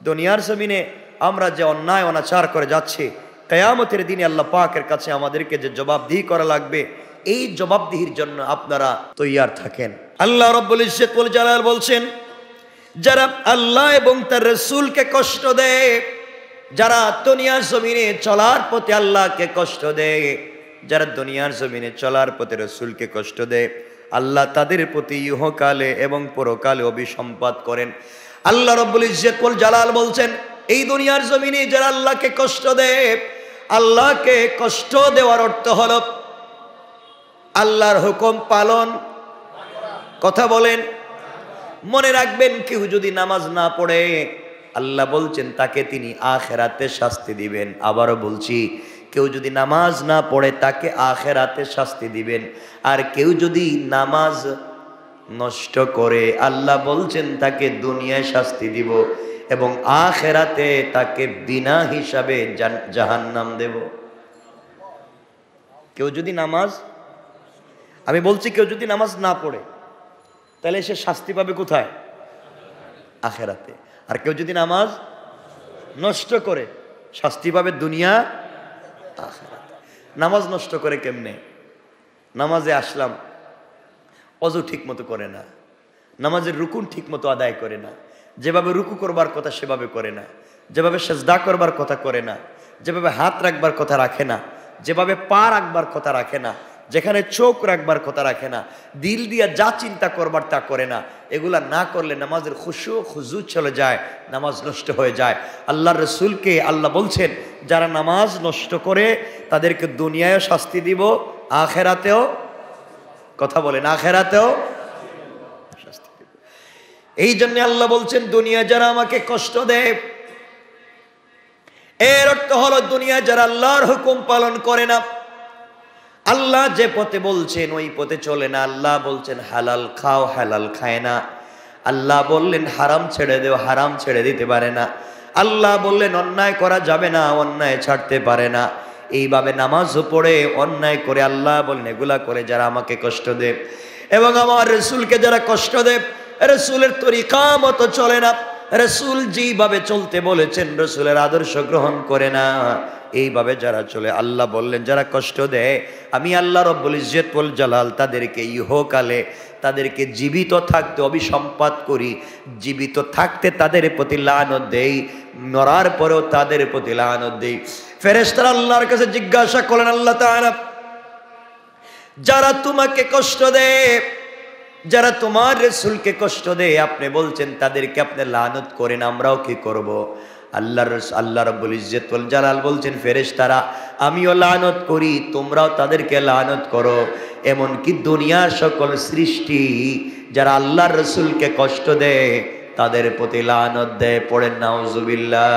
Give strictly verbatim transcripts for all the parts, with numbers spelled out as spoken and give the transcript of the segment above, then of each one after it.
দুনিয়ার জমিনে আমরা যে অন্যায় অনাচার করে যাচ্ছি, কিয়ামতের দিনে আল্লাহ পাকের কাছে আমাদেরকে যে জবাবদিহি করা লাগবে, এই জবাবদিহির জন্য আপনারা তৈয়ার থাকেন। আল্লাহ রাব্বুল ইজ্জত ওয়াল জালাল বলছেন, যারা আল্লাহ এবং তার রাসূলকে কষ্ট দেয়, যারা দুনিয়ার জমিনে চলার পথে আল্লাহকে কষ্ট দেয়, যারা দুনিয়ার জমিনে চলার পথে রাসূলকে কষ্ট দেয়, আল্লাহ তাদের প্রতি ইহকালে এবং পরকালে অভিসম্পাত করেন। আল্লাহ রাব্বুল ইজ্জত ওয়াল জালাল বলছেন, এই দুনিয়ার জমিনে যারা আল্লাহকে কষ্ট দেয়, আল্লাহকে কষ্ট দেওয়ার অর্থ হলো আল্লাহর হুকুম পালন। কথা বলেন, মনে রাখবেন, কেউ যদি নামাজ না পড়ে, আল্লাহ বলছেন তাকে তিনি আখিরাতে শাস্তি দিবেন। আবারও বলছি, কেউ যদি নামাজ না পড়ে তাকে আখিরাতে শাস্তি দিবেন। আর কেউ যদি নামাজ নষ্ট করে, আল্লাহ বলছেন তাকে দুনিয়ায় শাস্তি দিব এবং আখিরাতে তাকে বিনা হিসাবে জাহান্নাম দেব। কেউ যদি নামাজ, আমি বলছি কেউ যদি নামাজ না পড়ে, তাহলে সে শাস্তি পাবে কোথায়? আখিরাতে। আর কেউ যদি নামাজ নষ্ট করে, শাস্তি পাবে দুনিয়া আখিরাতে। নামাজ নষ্ট করে কেমনে? নামাজে আসলাম, অজু ঠিক মতো করে না, নামাজের রুকুন ঠিক মতো আদায় করে না, যেভাবে রুকু করবার কথা সেভাবে করে না, যেভাবে সেজদা করবার কথা করে না, যেভাবে হাত রাখবার কথা রাখে না, যেভাবে পা রাখবার কথা রাখে না, যেখানে চোখ রাখবার কথা রাখে না, দিল দিয়া যা চিন্তা করবার তা করে না। এগুলা না করলে নামাজের খুশু খুজু চলে যায়, নামাজ নষ্ট হয়ে যায়। আল্লাহর রাসূলকে আল্লাহ বলছেন, যারা নামাজ নষ্ট করে তাদেরকে দুনিয়ায়ও শাস্তি দিব, আখিরাতেও, কথা বলেন, আখিরাতেও শাস্তি দিব। এই জন্য আল্লাহ বলছেন, দুনিয়া যারা আমাকে কষ্ট দেয়, এর অর্থ হলো দুনিয়া যারা আল্লাহর হুকুম পালন করে না, আল্লাহ যে পথে বলছেন ওই পথে চলে না। আল্লাহ বলছেন হালাল খাও, হালাল খায় না। আল্লাহ বললেন হারাম ছেড়ে দেও, হারাম ছেড়ে দিতে পারে না। আল্লাহ বললেন অন্যায় করা যাবে না, অন্যায় ছাড়তে পারে না। এইভাবে নামাজও পড়ে অন্যায় করে, আল্লাহ বললেন এগুলা করে যারা আমাকে কষ্ট দেয় এবং আমার রাসূলকে যারা কষ্ট দেয়, রাসূলের তরিকা মতো চলে না, রাসূল যেইভাবে চলতে বলেছেন রাসূলের আদর্শ গ্রহণ করে না, এইভাবে যারা চলে, আল্লাহ বললেন যারা কষ্ট দেয়, আমি আল্লাহ রাব্বুল ইজ্জত ওয়াল জালাল তাদেরকে ইহকালে, তাদেরকে জীবিত থাকতে অভিসম্পাত করি, জীবিত থাকতে তাদের প্রতি লানত দেই, মরার পরেও তাদের প্রতি লানত দেই। ফেরেশতারা আল্লাহর কাছে জিজ্ঞাসা করলেন, আল্লাহ তাআলা, যারা তোমাকে কষ্ট দেয়, যারা তোমার রাসূলকে কষ্ট দেয়, আপনি বলছেন তাদেরকে আপনি লানত করেন, আমরাও কি করব? আল্লাহর আল্লাহ রাব্বুল ইজ্জত ওয়াল জালাল বলছেন, ফেরেশতারা আমিও লানত করি, তোমরাও তাদেরকে লানত করো। এমন কি দুনিয়ার সকল সৃষ্টি যারা আল্লাহর রাসূলকে কষ্ট দেয় তাদের প্রতি লানত দেয়। পড়েন নাউজুবিল্লাহ।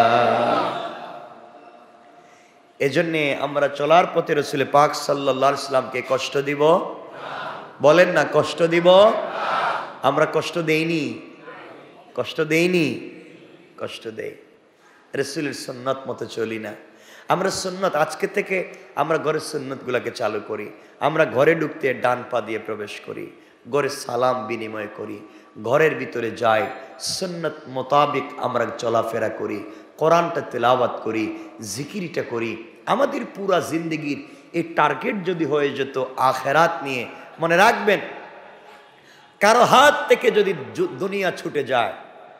এজন্যে আমরা চলার পথে রাসূল পাক সাল্লাল্লাহু আলাইহি সাল্লামকে কষ্ট দিব? বলেন না, কষ্ট দিব? আমরা কষ্ট দেইনি? কষ্ট দেইনি? কষ্ট দেই। রাসূলের সুন্নাত মতো চলি না। আমরা সুন্নাত, আজকে থেকে আমরা ঘরের সুন্নাতগুলোকে চালু করি। আমরা ঘরে ঢুকতে ডান পা দিয়ে প্রবেশ করি, ঘরে সালাম বিনিময় করি, ঘরের ভিতরে যাই, সুন্নাত মোতাবেক আমরা চলাফেরা করি, কোরআনটা তেলাওয়াত করি, জিকিরটা করি। আমাদের পুরা জিন্দগির এই টার্গেট যদি হয়ে যেত আখিরাত নিয়ে, মনে রাখবেন, কারো হাত থেকে যদি দুনিয়া ছুটে যায়,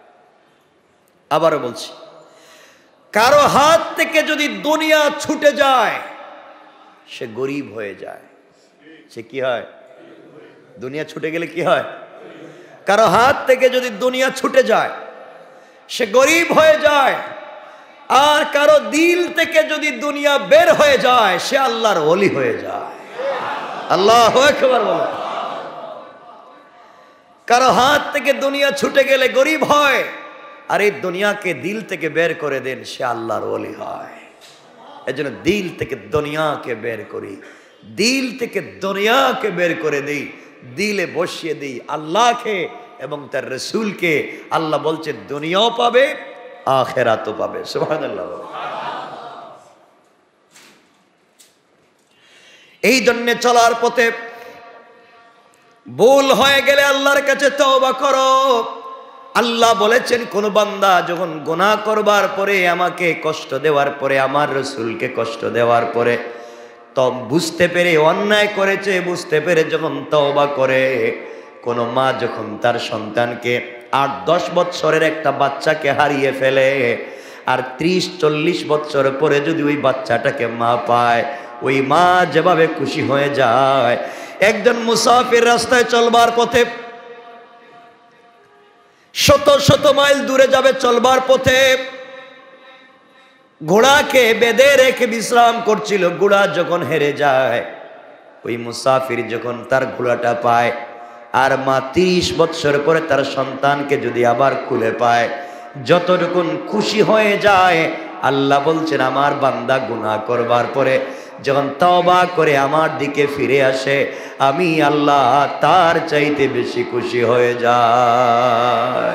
আবারও বলছি, কারো হাত থেকে যদি দুনিয়া ছুটে যায়, সে গরিব হয়ে যায়। সে কি হয়? দুনিয়া ছুটে গেলে কি হয়? কারো হাত থেকে যদি দুনিয়া ছুটে যায়, সে গরিব হয়ে যায়। আর কারো দিল থেকে যদি দুনিয়া বের হয়ে যায়, সে আল্লাহর ওলি হয়ে যায়। আল্লাহু আকবার বলো। কারো হাত থেকে দুনিয়া ছুটে গেলে গরিব হয়, আর এই দুনিয়াকে দিল থেকে বের করে দেন, সে আল্লাহর ওলি হয়। এজন্য দিল থেকে দুনিয়াকে বের করি, দিল থেকে দুনিয়াকে বের করে দেই, দিলে বসিয়ে দিই আল্লাহকে এবং তার রাসূলকে। আল্লাহ বলছেন দুনিয়াও পাবে, আখিরাতও পাবে। সুবহানাল্লাহ। এই জন্য চলার পথে ভুল হয়ে গেলে আল্লাহর কাছে তওবা করো, আল্লাহ বলেছেন কোন বান্দা যখন গুনাহ করবার পরে আমাকে কষ্ট দেওয়ার পরে আমার রাসূলকে কষ্ট দেওয়ার পরে তো বুঝতে পেরে অন্যায় করেছে বুঝতে পেরে যখন তওবা করে, কোন মা যখন তার সন্তানকে আট দশ বছরের একটা বাচ্চাকে হারিয়ে ফেলে আর ত্রিশ চল্লিশ বছর পরে যদি ওই বাচ্চাটাকে মা পায়, ওই মা যেভাবে খুশি হয়ে যায়। একজন মুসাফির রাস্তায় চলবার পথে শত শত মাইল দূরে যাবে, চলবার পথে ঘোড়াকে বেঁধে রেখে বিশ্রাম করছিল। ঘোড়া যখন হেরে যায়, ওই মুসাফির যখন তার ঘোড়াটা পায় আর মা তিরিশ বছর পরে তার সন্তানকে যদি আবার খুলে পায়, যতটুকুন খুশি হয়ে যায়। আল্লাহ বলছেন আমার বান্দা গুনাহ করবার পরে যখন তওবা করে আমার দিকে ফিরে আসে, আমি আল্লাহ তার চাইতে বেশি খুশি হয়ে যায়।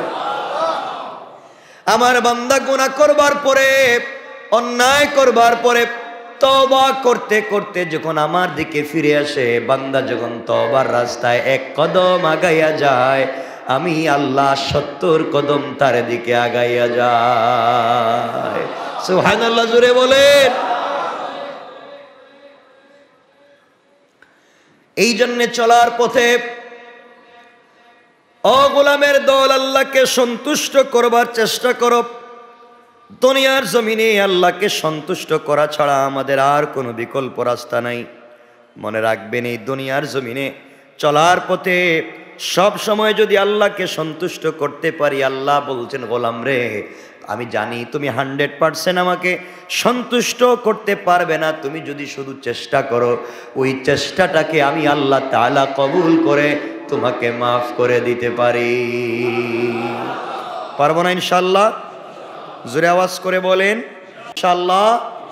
আমার বান্দা গুনাহ করবার পরে, অন্যায় করবার পরে তওবা করতে করতে যখন আমার দিকে ফিরে আসে, বান্দা যখন তওবার রাস্তায় এক কদম আগাইয়া যায়, আমি আল্লাহ সত্তর কদম তার দিকে আগাইয়া যায়। সুবহানাল্লাহ, জোরে বলেন। এই জন্যে চলার পথে ও গোলামের দল, আল্লাহকে সন্তুষ্ট করবার চেষ্টা করো। দুনিয়ার জমিনে আল্লাহকে সন্তুষ্ট করা ছাড়া আমাদের আর কোনো বিকল্প রাস্তা নাই। মনে রাখবেন, এই দুনিয়ার জমিনে চলার পথে সব সময় যদি আল্লাহকে সন্তুষ্ট করতে পারি, আল্লাহ বলছেন গোলাম রে, আমি জানি তুমি হান্ড্রেড পার্সেন্ট আমাকে সন্তুষ্ট করতে পারবে না, তুমি যদি শুধু চেষ্টা করো, ওই চেষ্টাটাকে আমি আল্লাহ তাআলা কবুল করে তোমাকে মাফ করে দিতে পারি। পারবো না ইনশাআল্লাহ? জোরে আওয়াজ করে বলেন ইনশাআল্লাহ।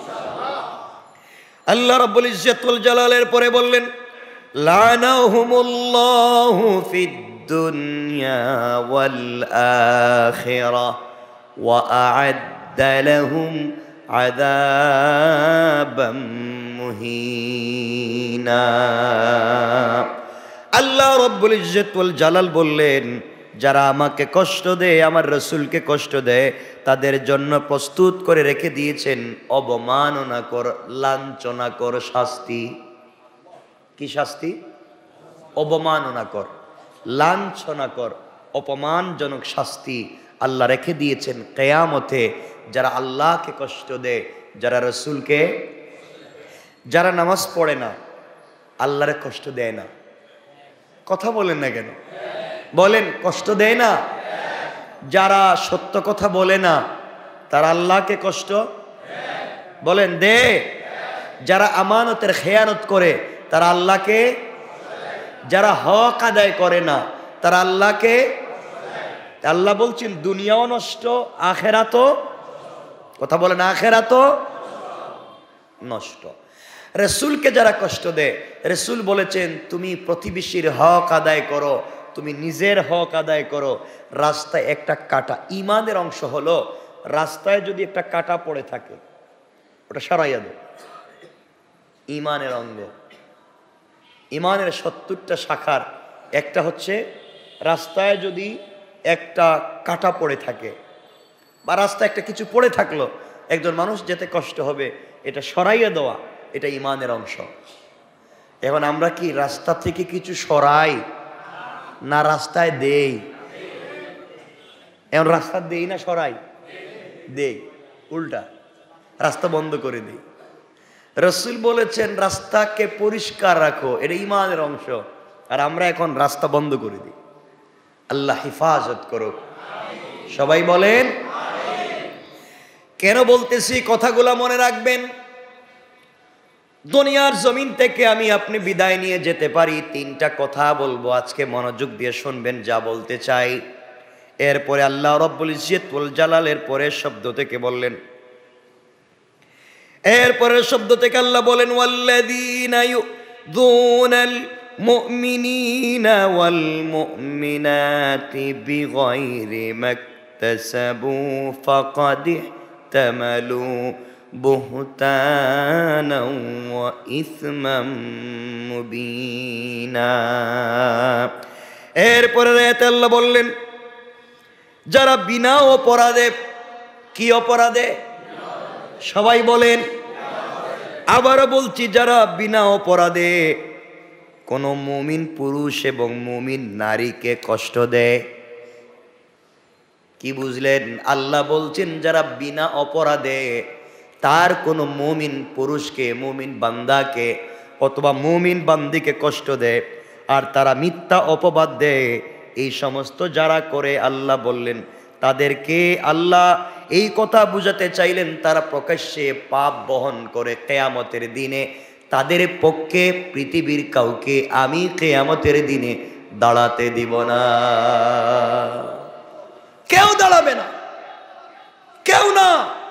আল্লাহ রাব্বুল ইজ্জত ওয়াল জালালের পরে বললেন, লানাহুমুল্লাহু ফিদ দুনিয়া ওয়াল আখিরাহ ওয়া আ'আদ্দা লাহুম আযাবাম মুহিনা। আল্লাহ রাব্বুল ইজ্জত ওয়াল জালাল বললেন, যারা আমাকে কষ্ট দেয়, আমার রাসূলকে কষ্ট দেয়, তাদের জন্য প্রস্তুত করে রেখে দিয়েছেন অবমাননাকর, লাঞ্ছনাকর শাস্তি। কি শাস্তি? অবমাননাকর, লাঞ্ছনাকর, অপমানজনক শাস্তি আল্লাহ রেখে দিয়েছেন কিয়ামতে। যারা আল্লাহকে কষ্ট দেয়, যারা রাসূলকে, যারা নামাজ পড়ে না, আল্লাহরে কষ্ট দেয় না। কথা বলেন না কেন? বলেন, কষ্ট দেয় না? যারা সত্য কথা বলে না, তারা আল্লাহকে কষ্ট বলেন দে। যারা আমানতের খেয়ানত করে, তারা আল্লাহকে, যারা হক আদায় করে না, তারা আল্লাহকে, আল্লাহ বলছেন দুনিয়াও নষ্ট, আখেরাতও, কথা বলেন, আখেরাতও নষ্ট। রাসূলকে যারা কষ্ট দেয়, রাসূল বলেছেন তুমি প্রতিবেশীর হক আদায় করো, তুমি নিজের হক আদায় করো। রাস্তায় একটা কাঁটা, ঈমানের অংশ হলো, রাস্তায় যদি একটা কাঁটা পড়ে থাকে ওটা সরাইয়া দাও। ঈমানের অঙ্গ, ঈমানের সত্তরটা শাখার একটা হচ্ছে রাস্তায় যদি একটা কাঁটা পড়ে থাকে বা রাস্তায় একটা কিছু পড়ে থাকলো, একজন মানুষ যেতে কষ্ট হবে, এটা সরাইয়া দেওয়া, এটা ঈমানের অংশ। এখন আমরা কি রাস্তা থেকে কিছু সরাই না রাস্তায় দেই? এখন রাস্তা দেই না সরাই? দেই, উল্টা, রাস্তা বন্ধ করে দেই। রাসূল বলেছেন রাস্তাকে পরিষ্কার রাখো, এটা ঈমানের অংশ, আর আমরা এখন রাস্তা বন্ধ করে দিই। আল্লাহ হেফাজত করুক। সবাই বলেন কেন বলতেছি কথাগুলো মনে রাখবেন। দুনিয়ার জমিন থেকে আমি আপনি বিদায় নিয়ে যেতে পারি, তিনটা কথা বলবো, আজকে মনোযোগ দিয়ে শুনবেন যা বলতে চাই। এরপরে আল্লাহ রাব্বুল ইজ্জত ওয়াল জালালের পরের শব্দ থেকে বললেন, এরপরের শব্দ থেকে আল্লাহ বলেন, ওয়াল্লাযীনা ইউযুনাল মুমিনিনা ওয়াল মুমিনাতি বিগাইরি মাকতাসাবু ফাকাদ ইহতামালু বুহতানা ওয়া ইসমান মুবিনা। এরপরে আয়াতে আল্লাহ বললেন, যারা বিনা অপরাধে, কি অপরাধে? সবাই বলেন। আবারও বলছি, যারা বিনা অপরাধে কোন মুমিন পুরুষ এবং মুমিন নারীকে কষ্ট দেয়। কি বুঝলেন? আল্লাহ বলছেন যারা বিনা অপরাধে তার কোনো মুমিন পুরুষকে, মুমিন বান্দাকে অথবা মুমিন বান্দিকে কষ্ট দেয় আর তারা মিথ্যা অপবাদ দেয়, এই সমস্ত যারা করে, আল্লাহ বললেন তাদেরকে, আল্লাহ এই কথা বুঝাতে চাইলেন তারা প্রকাশ্যে পাপ বহন করে কিয়ামতের দিনে। তাদের পক্ষে পৃথিবীর কাউকে আমি কিয়ামতের দিনে দাঁড়াতে দিব না। কেউ দাঁড়াবে না, কেউ না।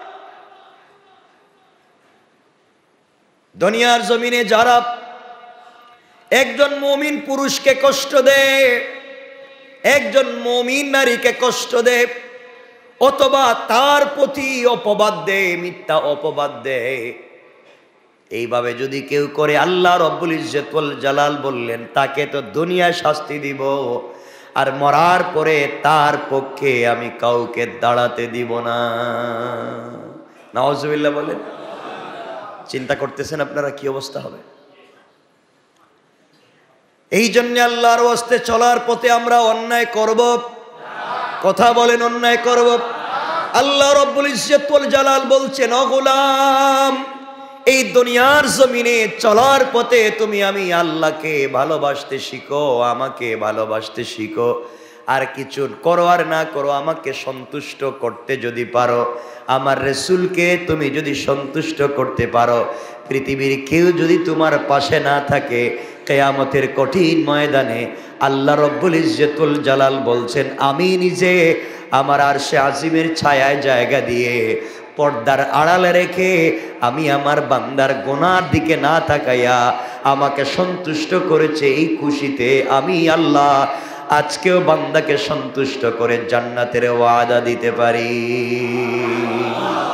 দুনিয়ার জমিনে যারা একজন মুমিন পুরুষকে কষ্ট দেয়, একজন মুমিন নারীকে কষ্ট দেয়, অথবা তার প্রতি অপবাদ দেয়, মিথ্যা অপবাদ দেয়, এইভাবে যদি কেউ করে, আল্লাহ রব্বুল ইজ্জত ওয়াল জালাল বললেন তাকে তো দুনিয়ায় শাস্তি দিব, আর মরার পরে তার পক্ষে আমি কাউকে দাঁড়াতে দিব না। নাউজুবিল্লাহ বলেন। চিন্তা করতেছেন আপনারা কি অবস্থা হবে? এই জন্য আল্লাহর ওয়াস্তে চলার পথে আমরা অন্যায় করব? কথা বলেন, অন্যায় করব? আল্লাহ রব্বুল ইজ্জত ওয়াল জালাল বলছেন, ও গোলাম, এই দুনিয়ার জমিনে চলার পথে তুমি আমি আল্লাহকে ভালোবাসতে শিখো, আমাকে ভালোবাসতে শিখো। আর কিছু করো আর না করো, আমাকে সন্তুষ্ট করতে যদি পারো, আমার রাসূলকে তুমি যদি সন্তুষ্ট করতে পারো, পৃথিবীর কেউ যদি তোমার পাশে না থাকে, কিয়ামতের কঠিন ময়দানে আল্লাহ রব্বুল ইজ্জত ওয়াল জালাল বলছেন আমি নিজে আমার আরশে আজিমের ছায়ায় জায়গা দিয়ে পর্দার আড়ালে রেখে আমি আমার বান্দার গুনার দিকে না তাকাইয়া আমাকে সন্তুষ্ট করেছে, এই খুশিতে আমি আল্লাহ আজকেও বান্দাকে সন্তুষ্ট করে জান্নাতের ওয়াদা দিতে পারি।